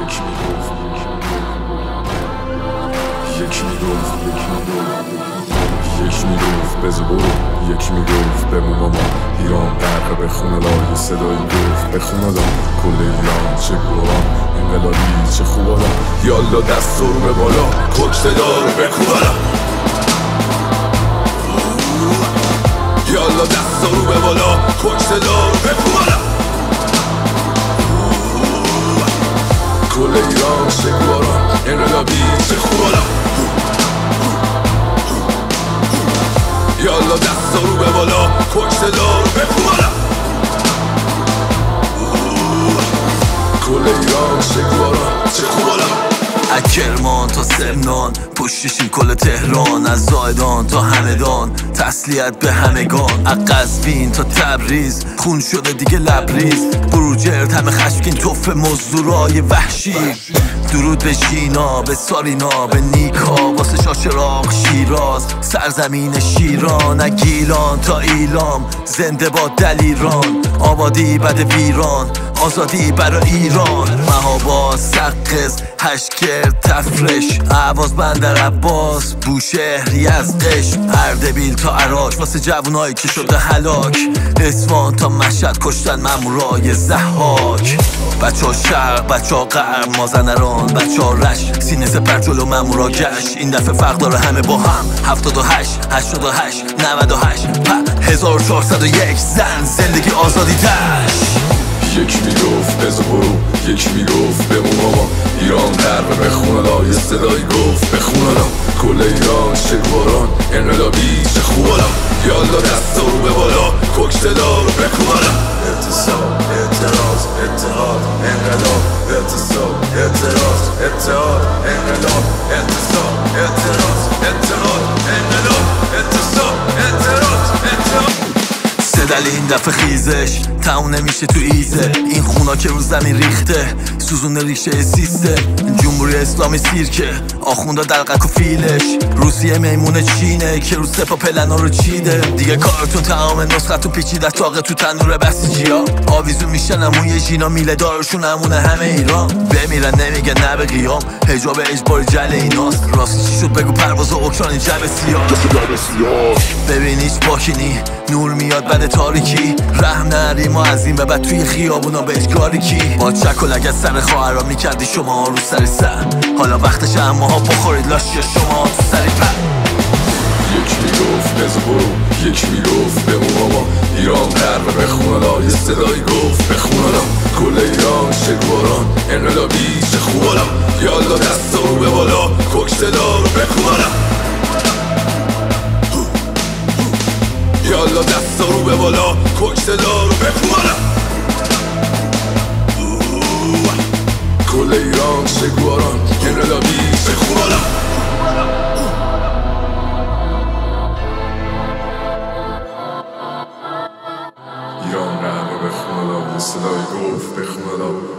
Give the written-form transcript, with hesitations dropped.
یکی میگفت بذار برو، یکی میگفت بمون ماما ایران غرق به خونه لا، یه صدایی گفت به خونه لا کل ایران چه گواران انقلابی چه خوبالا، یالا دست رو به بالا کشته دارو بکوبالا، یالا دست رو به بالا کشته دارو بکوبالا، کل ایران چه گواران انقلابی چه خوبالا، یالا دست رو به بالا کشته دارو بکوبالا، کل ایران چه گواران چه خوبالا، از کرمان تا سمنان پشتشیم کل تهران، از زایدان تا همدان تسلیت به همگان، از قزوین تا تبریز خون شده دیگه لبریز، بروجرد همه خشمگین توف مزدورای وحشی، درود به ژینا به سارینا به نیکا واسه شاشراق شیراز سرزمین شیران، از گیلان تا ایلام زنده با دلیران، آبادی بد ویران آزادی برای ایران، مهاباد سقز هشکرد تفرش اهواز بندر عباس بوشهر یزدش اردبیل تا عراق واسه جوونایی که شده هلاک، اصفهان تا مشهد کشتن مامورای ضحاک، بچه ها شرق بچه ها غرب مازندران بچه ها رش سینه سپر جلو مامورا گشت، این دفعه فرق داره همه با هم 78 88 98 1401 زندگی آزادی دشت، یکی میگفت بذار برو، یکی میگفت بمون ماما ایران غرق به خونه لا، یه صدایی گفت به خونه لا کل ایران چه گواران انقلابی چه خوبالا، یالا دست رو به بالا کشته دارو بکوبالا، اعتصاب اعتراض اتحاد انقلاب، اعتصاب اعتراض اتحاد انقلاب، اعتصاب اعتراض اتحاد انقلاب، اعتصاب اعتراض اتحاد. صدل این دفعه خیزش تموم نمیشه تو ایزه، این خونا که رو زمین ریخته سوزون ریشه سیستم، جمهوری اسلامی سیرکه آخوندا دلقک و فیلش، روسیه میمونه چینه که رو سپا پلنا رو چیده، دیگه کارتون تمام نسختون پیچیده تاقه تو تنور بسیجیا، آویزون میشن اموی ژینا میله دارشون همونه همه ایران، بمیرن نمیگه نه به قیام حجاب اجباری جل ایناست، راستی چی شد بگو پرواز و اوکراین جب سیاه، ببین هیچ باکینی نور میاد بعد تاریکی، رحم نریم ما از این به بعد توی خیابونا بهشگاری کی، با چک و لگت سر خواهرها میکردی شما رو سر حالا وقتش اماها بخورید لاشی شما تو سری پر، یکی میگفت بذار برو، یکی میگفت بمون ماما ایران غرق به خونه لا، یه صدایی گفت به خونه لا کل ایران چه گواران انقلابی چه خوبالا، یالا دست رو به بالا کشته دارو بکوبالا، یالا دست رو به بالا کشته دارو بکوبالا، کل ایران چه گواران انقلابی چه خوبالا. ایران غرق به خونه لا، یه صدایی گفت به خونه لا